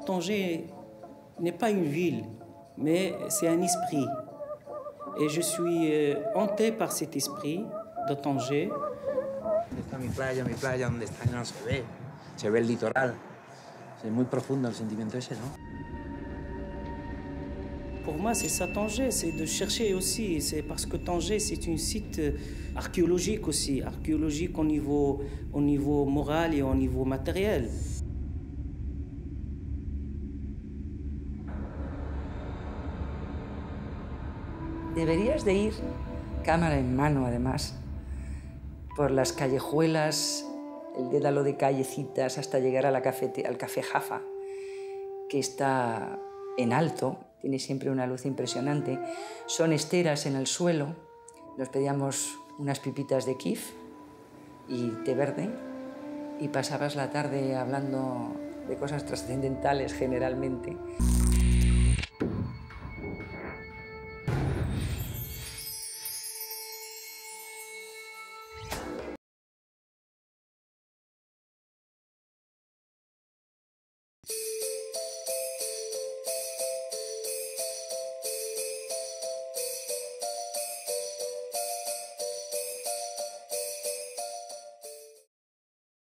Tanger n'est pas une ville, mais c'est un esprit. Et je suis hanté par cet esprit de Tanger. ¿Dónde está mi playa, dónde está? No se ve el litoral. Es muy profundo el sentimiento ese, ¿no? Pour moi, c'est ça Tanger, c'est de chercher aussi. C'est parce que Tanger, c'est un site archéologique aussi, archéologique au niveau moral et au niveau matériel. Deberías de ir, cámara en mano además, por las callejuelas, el dédalo de callecitas hasta llegar a al Café Jaffa, que está en alto, tiene siempre una luz impresionante. Son esteras en el suelo, nos pedíamos unas pipitas de kif y té verde y pasabas la tarde hablando de cosas trascendentales generalmente.